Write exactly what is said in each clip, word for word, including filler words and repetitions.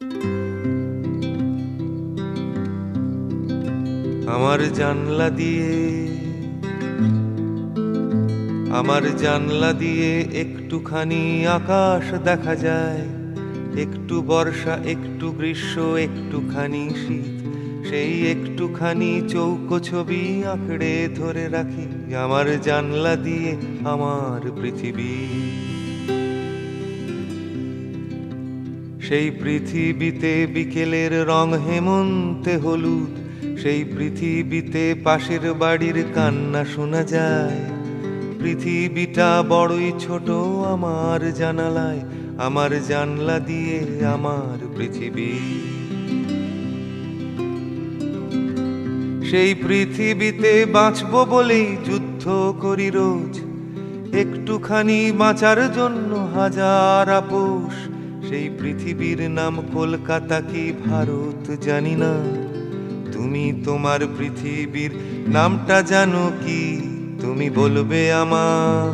আমার জানলা দিয়ে আমার জানলা দিয়ে একটুখানি আকাশ দেখা যায়, একটু বর্ষা, একটু গ্রীষ্ম, একটুখানি শীত। সেই একটুখানি চৌকো ছবি আঁকড়ে ধরে রাখি আমার জানলা দিয়ে আমার পৃথিবী। সেই পৃথিবীতে বিকেলের রং হেমন্তে হলুদ, সেই পৃথিবীতে পাশের বাড়ির কান্না শোনা যায়। পৃথিবীটা বড়ই ছোট আমার জানালায়, আমার জানলা দিয়ে আমার পৃথিবী। সেই পৃথিবীতে বাঁচব বলেই যুদ্ধ করি রোজ, একটুখানি বাঁচার জন্য হাজার আপোষ। সেই পৃথিবীর নাম কলকাতা কি ভারত জানি না, তুমি তোমার পৃথিবীর নামটা জানো কি? তুমি বলবে আমার,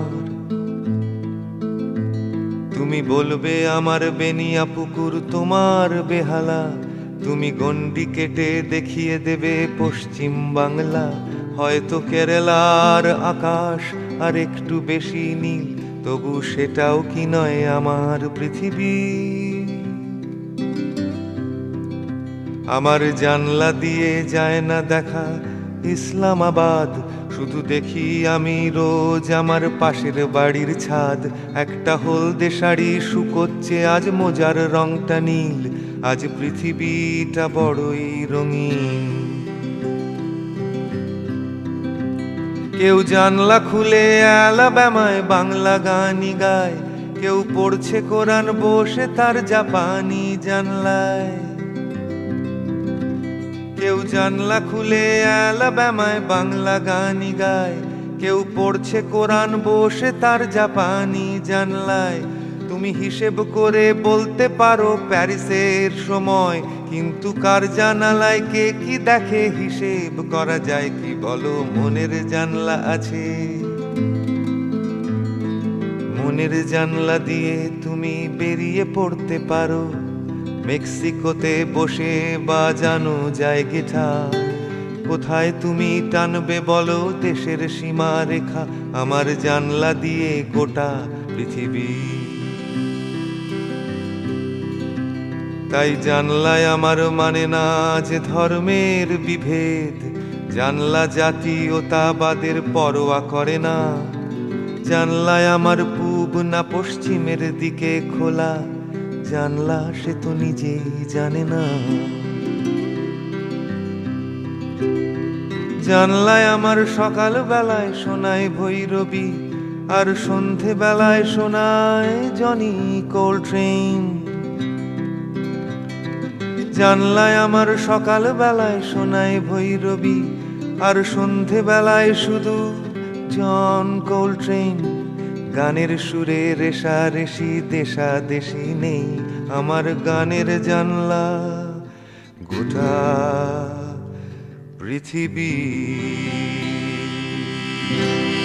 তুমি বলবে আমার বেনিয়া পুকুর তোমার বেহালা। তুমি গন্ডি কেটে দেখিয়ে দেবে পশ্চিম বাংলা। হয়তো কেরালার আকাশ আর একটু বেশি নীল, তবু সেটাও কি নয় আমার পৃথিবী। আমার জানলা দিয়ে যায় না দেখা ইসলামাবাদ, শুধু দেখি আমি রোজ আমার পাশের বাড়ির ছাদ। একটা হলদে শাড়ি শুকোচ্ছে, আজ মোজার রংটা নীল, আজ পৃথিবীটা বড়ই রঙিন। কেউ জানলা খুলে অ্যালাবামায় বাংলা গানই গায়, কেউ পড়ছে কোরআন বসে তার জাপানি জানলায়। কেউ জানলা খুলে অ্যালাবামায় বাংলা গানই গায়, কেউ পড়ছে কোরআন বসে তার জাপানি জানলায়। তুমি হিসেব করে বলতে পারো প্যারিসের সময়, কিন্তু কার জানালায় কে কি দেখে হিসেব করা যায় কি? বলো, মনের জানলা আছে, মনের জানলা দিয়ে তুমি বেরিয়ে পড়তে পারো। মেক্সিকোতে বসে বাজানো যায় গিটার, কোথায় তুমি টানবে বলো দেশের সীমা রেখা? আমার জানলা দিয়ে গোটা পৃথিবী। তাই জানলায় আমার মানে না যে ধর্মের বিভেদ, জানলা জাতীয়তাবাদের পরোয়া করে না। জানলায় আমার পূব না পশ্চিমের দিকে খোলা, জানলা সে তো নিজেই জানে না। জানলায় আমার সকাল বেলায় শোনায় ভৈরবী, আর সন্ধে বেলায় শোনায় জনি কোলট্রেন। জানলায় আমার সকাল বেলায় শোনায় ভৈরবী, আর সন্ধে বেলায় শুধু জন কোলট্রেন। গানের সুরে রেশারেশি দেশা দেশি নেই আমার গানের জানলা গোটা পৃথিবী।